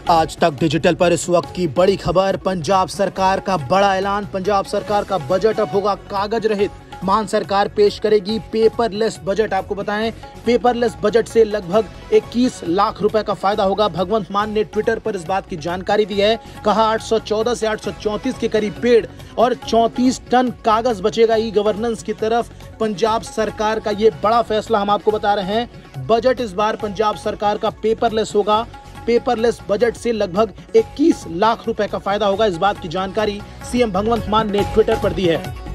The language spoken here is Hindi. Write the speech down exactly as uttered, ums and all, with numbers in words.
आज तक डिजिटल पर इस वक्त की बड़ी खबर। पंजाब सरकार का बड़ा ऐलान। पंजाब सरकार का बजट अब होगा कागज रहित। मान सरकार पेश करेगी पेपरलेस बजट। आपको बताएं, पेपरलेस बजट से लगभग इक्कीस लाख रुपए का फायदा होगा। भगवंत मान ने ट्विटर पर इस बात की जानकारी दी है। कहा आठ सौ चौदह से आठ सौ चौंतीस के करीब पेड़ और चौंतीस टन कागज बचेगा ई गवर्नेंस की तरफ। पंजाब सरकार का ये बड़ा फैसला हम आपको बता रहे हैं। बजट इस बार पंजाब सरकार का पेपरलेस होगा। पेपरलेस बजट से लगभग इक्कीस लाख रुपए का फायदा होगा। इस बात की जानकारी सीएम भगवंत मान ने ट्विटर पर दी है।